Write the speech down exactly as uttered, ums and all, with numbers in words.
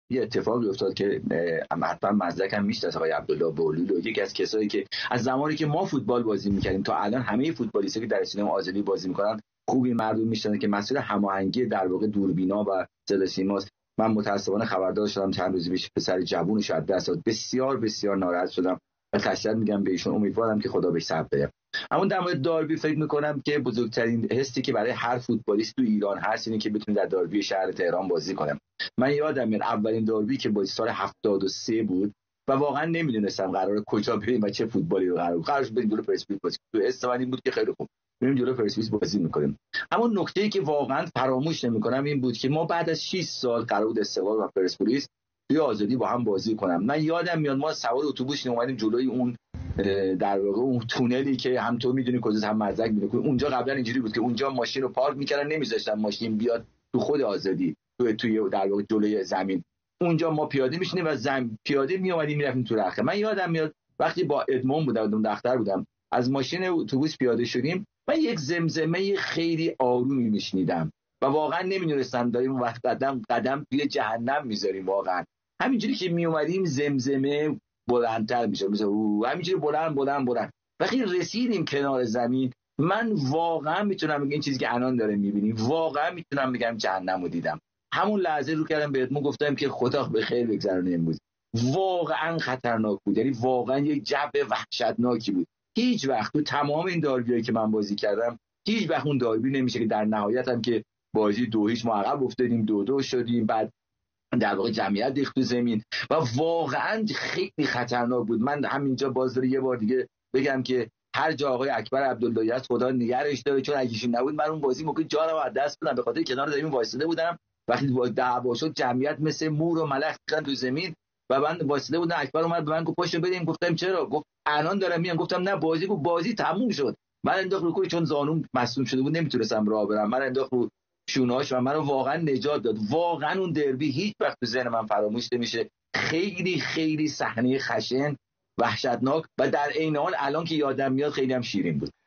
یه اتفاقی افتاد که حتما مزدک هم میشناسه آقای عبدالله بهلول، یکی از کسایی که از زمانی که ما فوتبال بازی میکردیم تا الان همه فوتبالیستایی که در استادیوم آزادی بازی میکنن خوبی مردم میشناسن که مسئول هماهنگی در واقع دوربینا و صدا سیماست. من متاسفانه خبردار شدم چند روز پیش پسر جوونش از دست داد، بسیار بسیار ناراحت شدم و تشکر میگم به ایشون، امیدوارم که خدا بهش صبر بده. اما در مورد داربی فکر میکنم که بزرگترین حسی که برای هر فوتبالیست تو ایران هست اینه که بتونه در داربی شهر تهران بازی کنه. من یادم میاد اولین داربی که با سال هفتاد و سه بود و واقعا نمیدونستم قراره کجا بریم و چه فوتبالی رو قرار قرارش بریم جلو پرسپولیس بازی. تو استوانی بود که خیلی خوب بریم جلو پرسپولیس بازی میکنیم. اما نکته‌ای که واقعا فراموش نمیکنم این بود که ما بعد از شش سال قرار بود استقلال و پرسپولیس توی آزادی با هم بازی کنم. من یادم میاد ما سوار اتوبوس اومدیم جلوی اون در واقع اون تونلی که هم تو میدونی کجاست هم مزدک میدونه. اونجا قبلا اینجوری بود که اونجا ماشین رو پارک میکردن، نمیذاشتن ماشین بیاد تو خود آزادی، تو توی در واقع جلوی زمین. اونجا ما پیاده میشینیم و زمین پیاده میومدیم میرفتیم تو رخت. من یادم میاد وقتی با ادمون بودم اون دختر بودم از ماشین اتوبوس پیاده شدیم، من یک زمزمه خیلی آرومی میشنیدم و واقعا نمیدونستم داریم وقت قدم قدم توی جهنم میذاریم. واقعا همینجوری که میومدیم زمزمه بلندتر میشه، مثلا همینجوری بلند بلند بلند. وقتی رسیدیم کنار زمین من واقعا میتونم بگم این چیزی که الان داره میبینی واقعا میتونم بگم جهنمو دیدم. همون لحظه رو کردم به ادمون گفتم که خدا به خیر بگذرونه امروز. واقعا خطرناک بود، یعنی واقعا یک جو وحشتناکی بود. هیچ وقت تو تمام این داربیایی که من بازی کردم هیچ وقت اون داربی نمیشه که در نهایت هم که بازی دو هیچ ما عقب افتادیم دو دو شدیم، بعد در واقع جمعیت ریخت تو زمین و واقعا خیلی خطرناک بود. من همینجا باز داره یه بار دیگه بگم که هر جا آقای اکبر عبداللهی است خدا نگهش داره، چون اگه ایشون نبود من اون بازی موقع جانم از دست بدم، به خاطر کنار زمین وایساده بودم. وقتی دعوا شد جمعیت مثل مور و ملخ ریختن تو زمین و من وایساده بودم. اکبر اومد به من گفت پاشو بریم، گفتم چرا؟ گفت الان دارم میام. گفتم نه بازی گفت بازی تموم شد. من انداخت رو کوی چون زانوم مصدوم شده بود نمیتونستم راه برم، من انداخت رو شوناش و منو واقعا نجات داد. واقعا اون دربی هیچ وقت تو ذهن من فراموش نمیشه. خیلی خیلی صحنه خشن وحشتناک و در عین حال الان که یادم میاد خیلی هم شیرین بود.